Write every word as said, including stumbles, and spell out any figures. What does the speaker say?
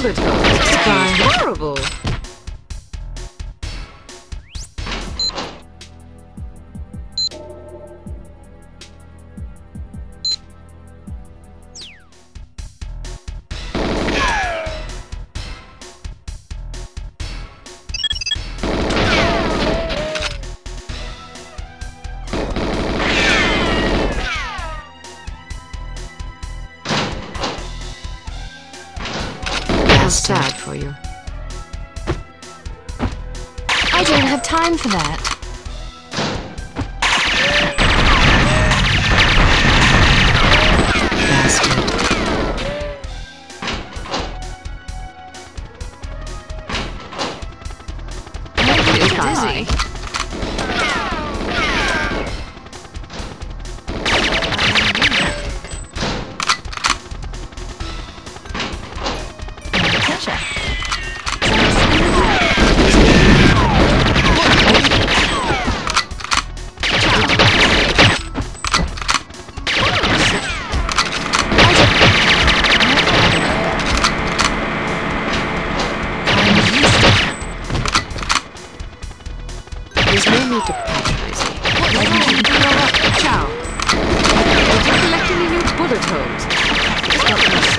bullet holes. It's horrible. Sad for you. I don't have time for that. Bastard. I'm dizzy. There's no need to patronize me. What's wrong? Ciao. Are you collecting any new bullet holes? It's not